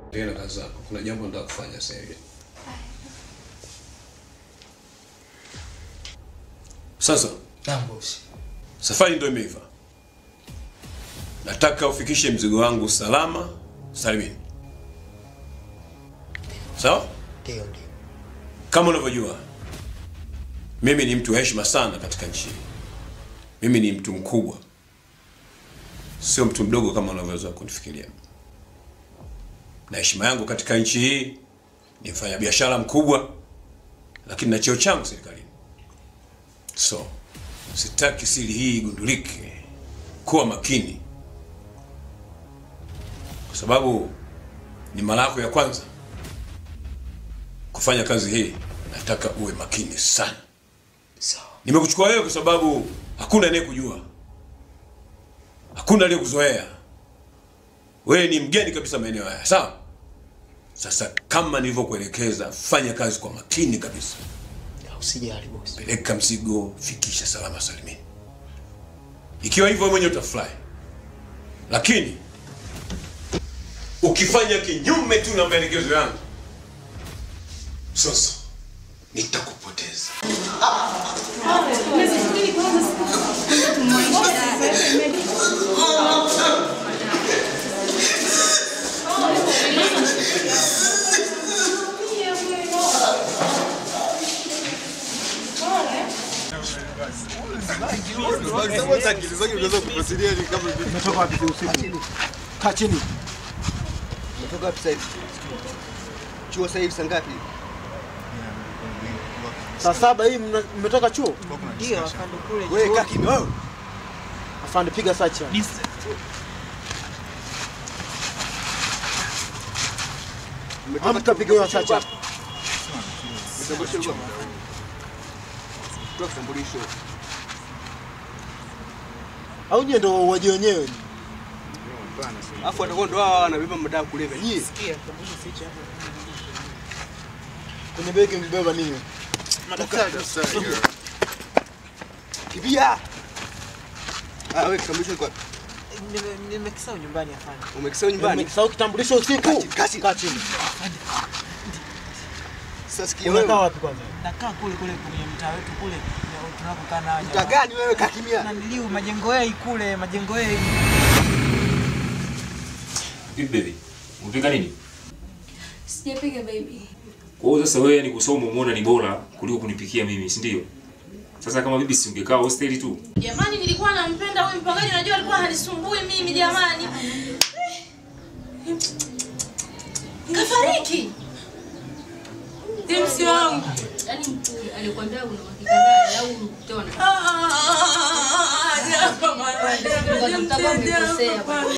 Tena kazi zako. Kuna jambo nataka kufanya sasa hivi. Sasa, naam boss. Safari ndio imeiva. Nataka ufikishe mzigo wangu salama salimini. Sawa? Ndio. Kama unavyojua, mimi ni mtu wa heshima sana katika nchi hii. Mimi ni mtu mkubwa. Sio mtu mdogo kama unavyoweza kunifikiria. Na heshima yangu katika nchi hii ni mfanya biashara mkubwa, lakini na cheo changu serikalini. So, sitaki siri hii igundulike. Kuwa makini. Kwa sababu ni mara yako ya kwanza kufanya kazi hii, nataka uwe makini sana. Sawa. Nimekuchukua wewe kwa sababu hakuna anayekujua. Hakuna aliyekuzoea. Wewe ni mgeni kabisa maeneo haya, sawa? Sasa kama nilivyokuelekeza, fanya kazi kwa makini kabisa. Usijali boss. Peleka mzigo, fikisha salama salimini. Ikiwa hivyo mwenyewe utafurahi. Lakini ukifanya kinyume tu na maelekezo yangu, sasa nitakupoteza. Umetoka wapi usiku? Kaa chini. Umetoka wapi sasa hivi? Chuo sasa hivi saa ngapi? Saa 7 hii mmetoka chuo? Ndio afande kule. Wewe kaa kimya wewe. Afande piga search. Umetoka piga hiyo search hapo. Kitambulisho. Au nyie ndo waje wenyewe? Alafu atakuwa ndo hao wanabeba madawa kulevya. Nyie Sikia, kitambulisho ficha hapo. kwenye begi mbeba nini? Madaktari. Kibia. Wewe kitambulisho kwa Nimekisahau nyumbani afande. umekisahau nyumbani? Umekisahau kitambulisho usiku? Kaa chini. Sasa sikia wewe. Unakaa wapi kwanza? Nakaa kule kwenye mtaa wetu kule tunakokaa na Mtaa gani wewe kakimia? Na niliu majengo yao kule, majengo yao. Baby, unapika nini? Sijapiga baby. Kwa hiyo sasa wewe ni kusoma umeona ni bora kuliko kunipikia mimi, si ndio? Sasa kama bibi si ungekaa hostel tu. Jamani nilikuwa nampenda huyu mpangaji, unajua alikuwa hanisumbui mimi jamani. Kafariki. Demsi wangu. Yaani mtu alikwambia una uhakika naye au unakutana? Japo mara. Mtakuwa mmekosea bwana.